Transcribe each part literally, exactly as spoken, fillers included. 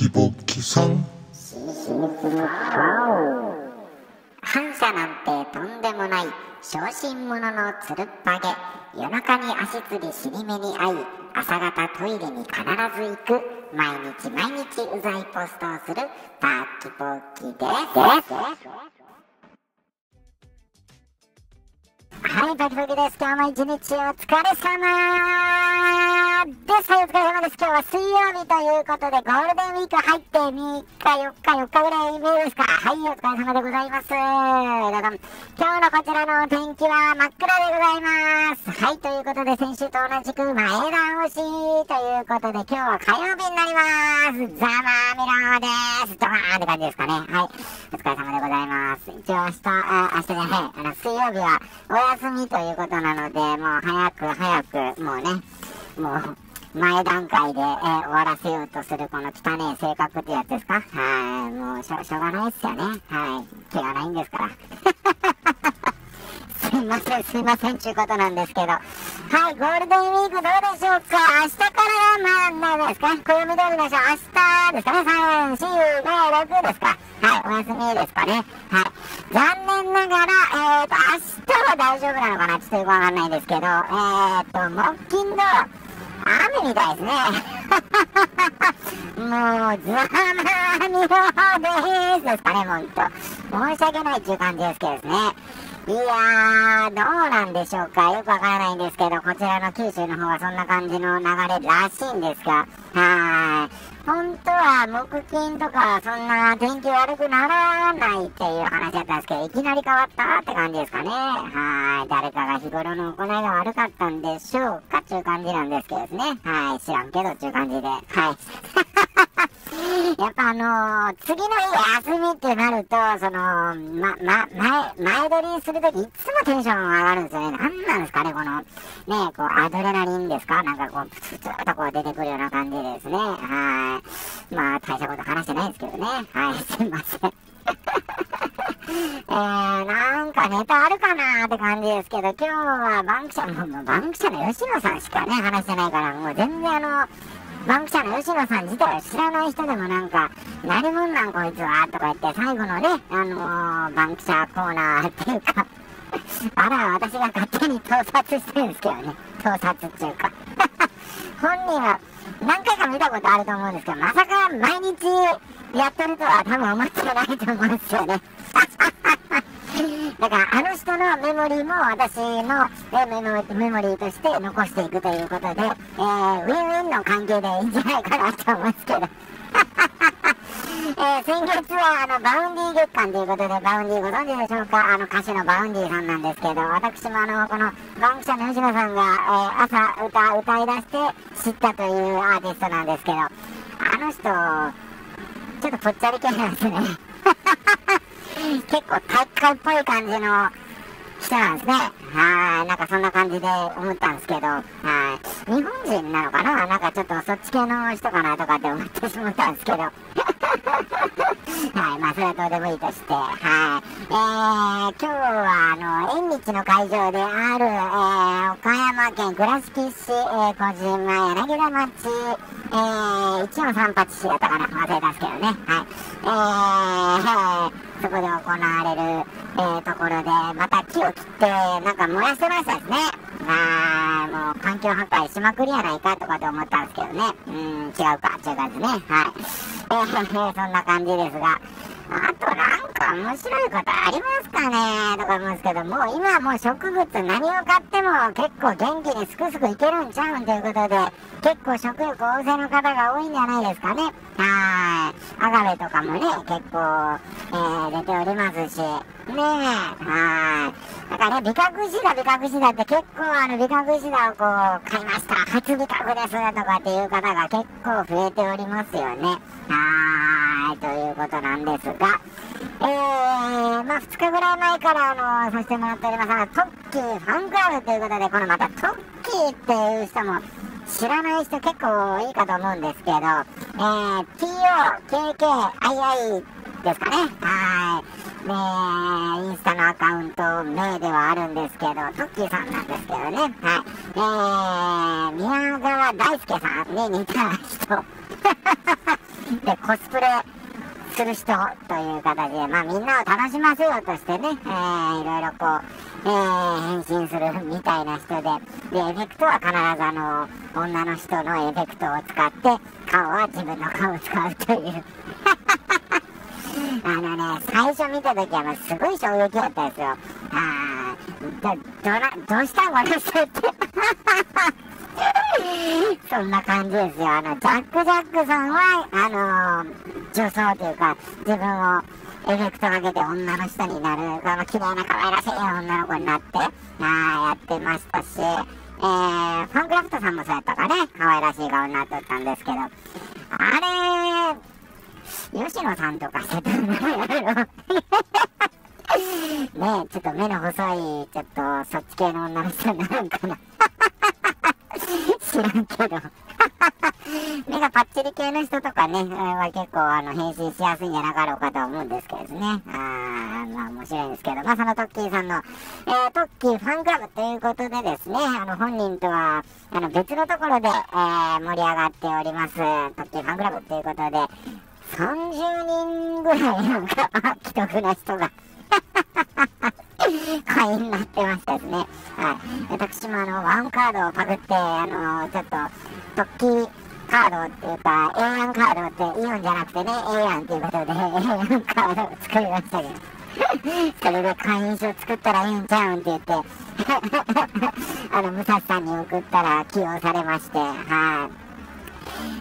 キボキさん。 反射なんてとんでもない小心者のつるっぱげ。夜中に足つり尻目に遭い、朝方トイレに必ず行く、毎日毎日うざいポストをするパッキポッキですはい、パキポキです。今日も一日お疲れ様です。はい、お疲れ様です。今日は水曜日ということで、ゴールデンウィーク入ってみっか、よっか、よっかぐらい目ですか。はい、お疲れ様でございます。どうぞ。今日のこちらの天気は真っ暗でございます。はい、ということで、先週と同じく前倒しということで、今日は火曜日になります。ざまーみろーです。ドカーンって感じですかね。はい、お疲れ様でございます。一応明日、あ、明日じゃない、あの、水曜日はお休みということなので、もう早く早く、もうね、もう、前段階で、えー、終わらせようとするこの汚い性格ってやつですか。はい、もうしょ、しょうがないですよね。はい、気がないんですから。すいません、すいません、ちゅうことなんですけど。はい、ゴールデンウィークどうでしょうか。明日からまあ、何ですか、暦通りでしょう。明日ですかね、さん、よん、ご、ろくですか。はい、お休みですかね。はい。残念ながら、えーと、明日は大丈夫なのかな、ちょっとよくわかんないんですけど、えーと、木金土、雨みたいですね。もう、ざまみろーですかね、ほんと。申し訳ないっていう感じですけどですね。いやー、どうなんでしょうか。よくわからないんですけど、こちらの九州の方はそんな感じの流れらしいんですが、はーい。本当は木金とかそんな天気悪くならないっていう話だったんですけど、いきなり変わったって感じですかね。はい。誰かが日頃の行いが悪かったんでしょうかっていう感じなんですけどですね。はい。知らんけどっていう感じで。はい。やっぱあのー、次の日休みってなると、その、ま、ま、前、前撮りするときいつもテンション上がるんですよね。なんなんですかね、この、ね、こう、アドレナリンですかなんかこう、プツプツとこう出てくるような感じですね。はい。まあ、大したこと話してないんですけどね。はい、すいません。えー、なんかネタあるかなーって感じですけど、今日はバンキシャ、もう、もうバンキシャの吉野さんしかね、話してないから、もう全然あの、バンキシャの吉野さん自体を知らない人でもなんか、何者なんこいつはとか言って、最後のね、あのー、バンキシャコーナーっていうか、あら、私が勝手に盗撮してるんですけどね。盗撮っていうか。本人は何回か見たことあると思うんですけど、まさか毎日やっとるとは多分思ってないと思うんですよね。だからあの人のメモリーも私のメモメモリーとして残していくということで、えー、ウィンウィンの関係でいいんじゃないかなと思うんですけど。えー、先月はあのバウンディ月間ということで、バウンディご存知でしょうか。あの歌手のバウンディさんなんですけど、私もあのこのバンキシャの吉野さんが、えー、朝歌歌い出して知ったというアーティストなんですけど、あの人ちょっとぽっちゃり系なんですね。結構体育会っぽい感じの人なんですね。はい、なんかそんな感じで思ったんですけど、はい、日本人なのかな、なんかちょっとそっち系の人かなとかって思ってしまったんですけど。はい、まあそれはどうでもいいとして、はい、えー、今日はあの縁日の会場である、えー、岡山県倉敷市、えー、小島柳田町、えー、一応三八市だったかな、忘れたんですけどね、はい、えーそこで行われる、えー、ところで、また木を切って、なんか燃やしてましたですね。あー、もう環境破壊しまくりやないかとかと思ったんですけどね。うーん、違うか、違う感じね。はい。えー、そんな感じですが、あとなんか面白いことありますかねとか思うんですけど、もう今はもう植物何を買っても結構元気にすくすくいけるんちゃうんということで、結構食欲旺盛の方が多いんじゃないですかね。はい。アガベとかもね、結構、えー、出ておりますし、ねえ、はい。だからね、ビカクシダ、ビカクシダって結構あのビカクシダをこう、買いました、初ビカクですとかっていう方が結構増えておりますよね。はい、ということなんですが、えー、まあふつかぐらい前からあの、させてもらっておりますが、トッキーファンクラブということで、このまたトッキーっていう人も、知らない人結構いいかと思うんですけど、えー、ティーオーケーケーアイアイ ですかね。はい。で、インスタのアカウント名ではあるんですけど、トッキーさんなんですけどね。はい。えー、宮川大輔さんに似た人。 で、コスプレする人という形で、まあみんなを楽しませようとしてね、えー、いろいろこう、えー、変身するみたいな人で、で、エフェクトは必ずあの、女の人のエフェクトを使って、顔は自分の顔を使うという。あのね、最初見た時はもうすごい衝撃だったですよ。あー、ど、どな、どうしたんこの人って。そんな感じですよ。あの、ジャック・ジャックさんは、あのー、女装というか、自分をエフェクトかけて女の人になる、あの、綺麗な可愛らしい女の子になって、あー、やってましたし、えー、ファンクラフトさんもそうやったかね、可愛らしい顔になっとったんですけど、あれ、吉野さんとかしてたんだよ。ねえ、ちょっと目の細い、ちょっと、そっち系の女の人になるんかな。知らんけど。目がパッチリ系の人とかね、は結構あの変身しやすいんじゃなかろうかと思うんですけどね。あー、まあ面白いんですけど、まあそのトッキーさんの、えー、トッキーファンクラブということでですね、あの本人とはあの別のところで、えー、盛り上がっております。トッキーファンクラブということで、さんじゅうにんぐらいなんか、既得な人が。会員になってましたですね。はい。私もあの、ワンカードをパクって、あの、ちょっと、トッキーカードっていうか、エーワン カードってイオンじゃなくてね、エーワン っていうことで、エーワン カードを作りましたけど。それで会員証作ったらいいんちゃうんって言って、あの、武蔵さんに送ったら起用されまして、はい。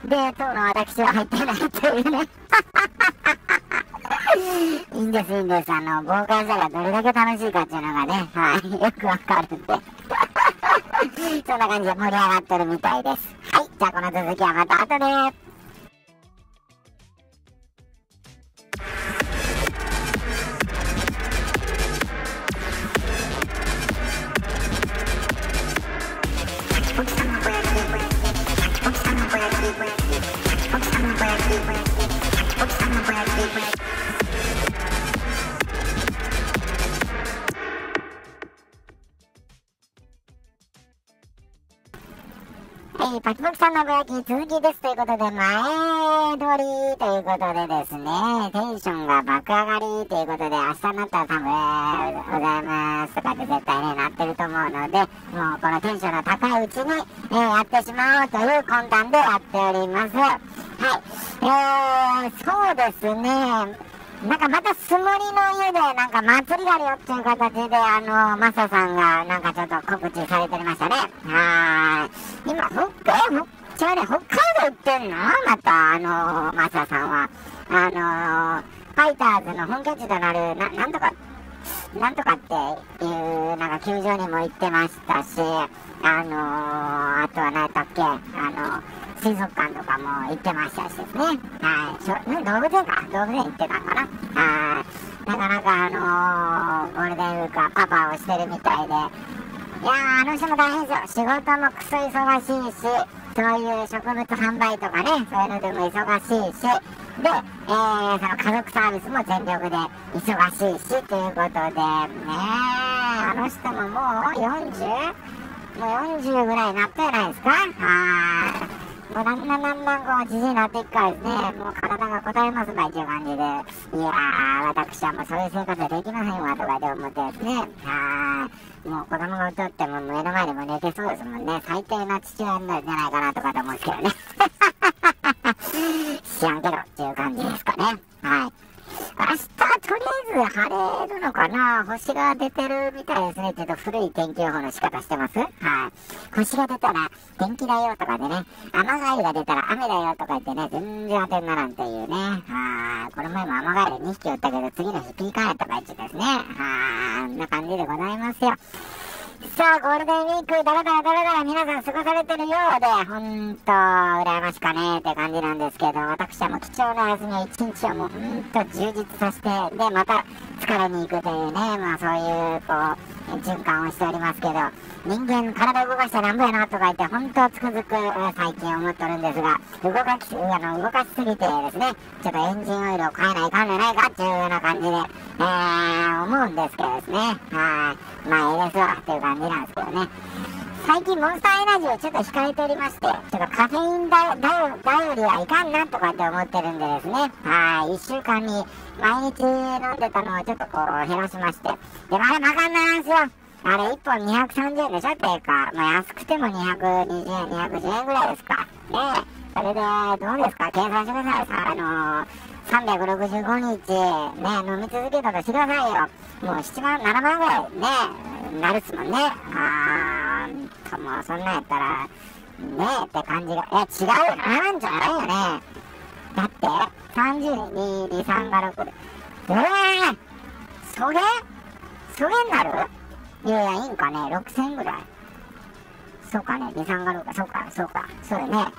で、当の私は入ってないというね。いいんです、いいんです。あの、傍観者がどれだけ楽しいかっていうのがね、はい、よくわかるんで。そんな感じで盛り上がってるみたいです。はい、じゃあこの続きはまた後で。はい、パキパキさんのぼやき続きですということで、前撮りということでですね、テンションが爆上がりということで、明日になったら多分、えー、ございますとかって絶対ね、なってると思うので、もうこのテンションの高いうちに、えー、やってしまおうという魂胆でやっております。はい。えー、そうですね。なんかまたスモリの湯でなんか祭りがあるよっていう形で、あの、マサさんがなんかちょっと告知されておりましたね。はーい。今、北海道、ちょね、北海道行ってんのまた、あの、マサさんは。あの、ファイターズの本拠地となる、な、なんとか、なんとかっていう、なんか球場にも行ってましたし、あのー、あとは何やったっけ、あの、水族館とかも行ってましたしですね。はい。しょね、動物園か。動物園行ってたんかな。はい。なかなかあのー、ゴールデンウィークはパパをしてるみたいで。いやー、あの人も大変ですよ。仕事もクソ忙しいし、そういう植物販売とかね、そういうのでも忙しいし、で、えー、その家族サービスも全力で忙しいし、ということで、ねー、あの人ももう よんじゅう? もうよんじゅうぐらいになったじゃないですか。はーい。もうだんだんだんだんこう、じじいになっていくからですね、もう体が答えますばいっていう感じで、いやー、私はもうそういう生活できませんわとかで思ってですね、はーい、もう子供が歌っても目の前でも寝てそうですもんね、最低な父親になるんじゃないかなとかと思うんですけどね。知らんけどっていう感じですかね。はい。明日とりあえず晴れるのかな、星が出てるみたいですね。ちょっと古い天気予報の仕方してます。はい。星が出たら天気だよとかでね、雨帰りが出たら雨だよとか言ってね、全然当てんななんていうね。はい。この前も雨帰りにひきおったけど、次の日ピーカーやったか言ってですね。はい。こんな感じでございますよ。さあ、ゴールデンウィーク、だらだらだらだら皆さん過ごされてるようで、ほんと、羨ましかねって感じなんですけど、私はもう貴重な休みを一日をもうほんと充実させて、で、また疲れに行くというね、まあそういう、こう、循環をしておりますけど、人間体動かしたらなんぼやなとか言って、ほんとつくづく最近思っとるんですが、動かし、あの、動かしすぎてですね、ちょっとエンジンオイルを変えないかんじゃないかっていうような感じで、えー、思うんですけどですね、はい。まあ、ええですわ、っていう感じなんですけどね。 最近モンスターエナジーをちょっと控えておりまして、ちょっとカフェインだだ頼りはいかんなとかって思ってるんでですね、はい、いっしゅうかんに毎日飲んでたのをちょっとこう減らしまして、でもあれまかんなんですよ。あれいっぽんにひゃくさんじゅうえんでしょっていうか、まあ、安くてもにひゃくにじゅうえん、にひゃくじゅうえんぐらいですか。ねえ、それでどうですか、計算してください。さあ、あのー、さんびゃくろくじゅうごにち、ね、飲み続けたとしてくださいよ。もうななまん、ななまんぐらいね、なるっすもんね。あーと、もうそんなんやったら、ねえって感じが、え、違うよ、ななまんじゃないよね。だって、さんじゅうに、に、さんがろくで。えー、そげそげになる？いやいや、いいんかね、ろくせんぐらい。そうかね、に、さんがろく、そうか、そうか、そうよね。うん。いや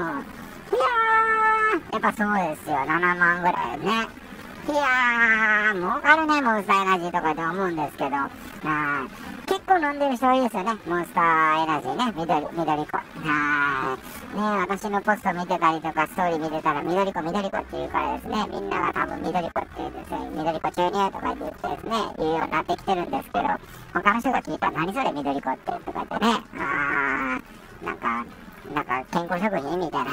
ー、やっぱそうですよ、ななまんぐらいね。いやー、儲かるね、モンスターエナジーとかって思うんですけど、あ結構飲んでる人多いですよね、モンスターエナジーね、緑、緑子。はい。ね、私のポスト見てたりとか、ストーリー見てたら、緑子、緑子って言うからですね、みんなが多分緑子って言ってですね、緑子注入とか言ってですね、言うようになってきてるんですけど、他の人が聞いたら、何それ緑子ってとかってね、あー、なんか、なんか健康食品みたいな。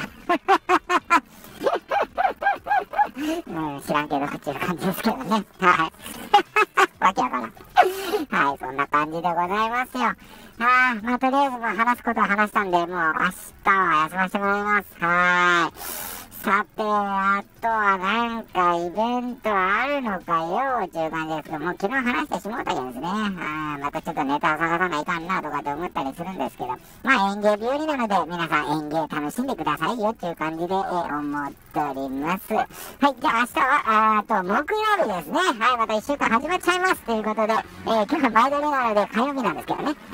うん、知らんけどっていう感じですけどね。はい。わけわからん。はい、そんな感じでございますよ。ああ、まあ、とりあえず、まあ、話すことは話したんで、もう、明日は休ませてもらいます。はーい。さて、あとはなんかイベントあるのかよっていう感じですけど、もう昨日話してしもうたけどですね。あまたちょっとネタを探さないかんなとかって思ったりするんですけど、まあ演芸日和なので皆さん演芸楽しんでくださいよっていう感じで、えー、思っております。はい、じゃあ明日は、あと木曜日ですね。はい、またいっしゅうかん始まっちゃいますということで、えー、今日は前撮りなので火曜日なんですけどね。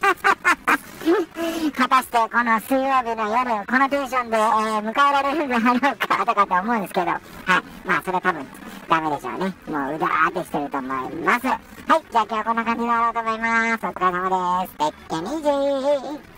果たしてこの水曜日の夜、このテンションで、えー、迎えられるんだろうかとかと思うんですけど、はい。まあ、それ多分、ダメでしょうね。もう、うだーってしてると思います。はい。じゃあ今日はこんな感じで終わろうと思います。お疲れ様です。てっけにじー。